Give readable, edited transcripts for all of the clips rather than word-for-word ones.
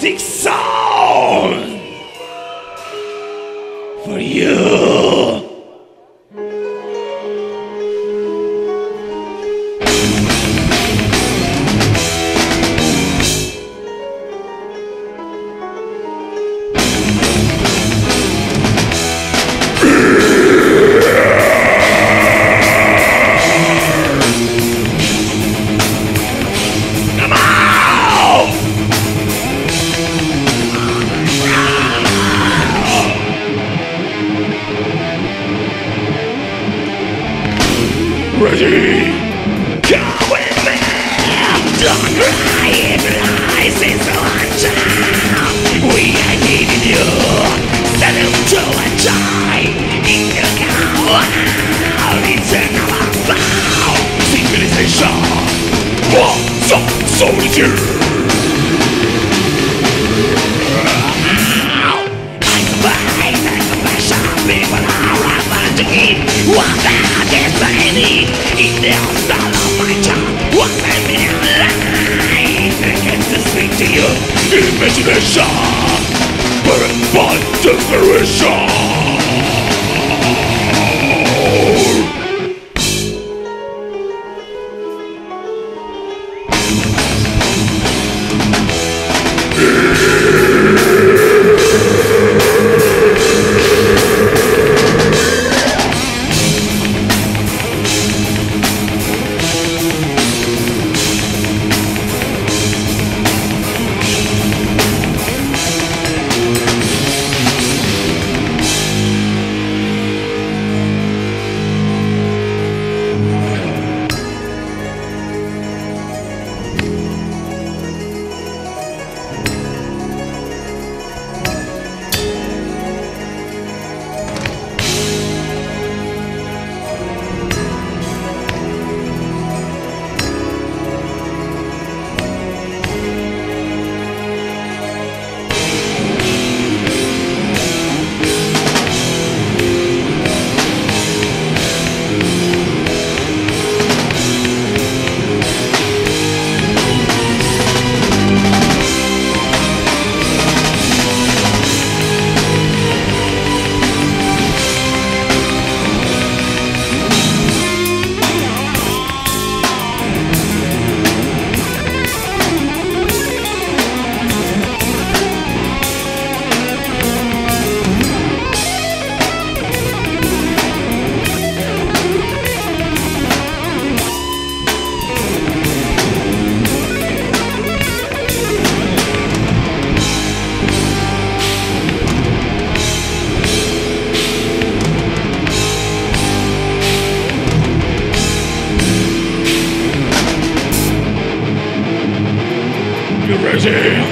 acoustic sound for you. Ready? Come with me. Don't cry if lies is so unchild. We are giving you something to enjoy. In the cow, eternal vow. Civilization, what's up, solitude? People are about to eat what that is baby. In the style of my child, what I mean life. I get to speak to you. Imagination, burdened by desperation. You ready?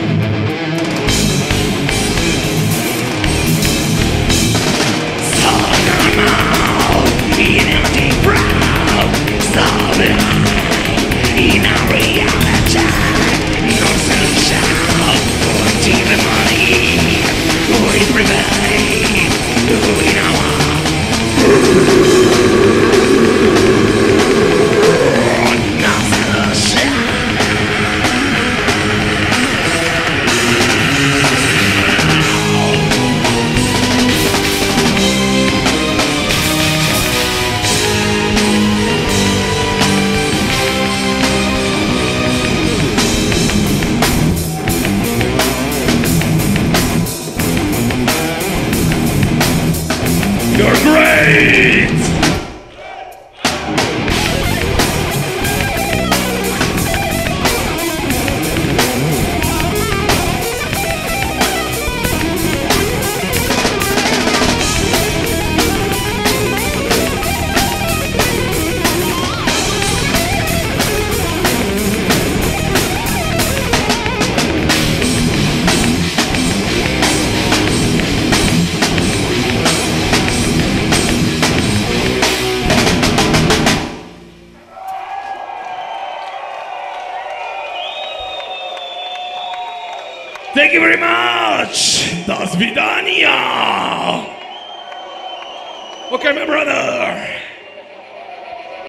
You're great! Thank you very much! Do svidania! Okay, my brother!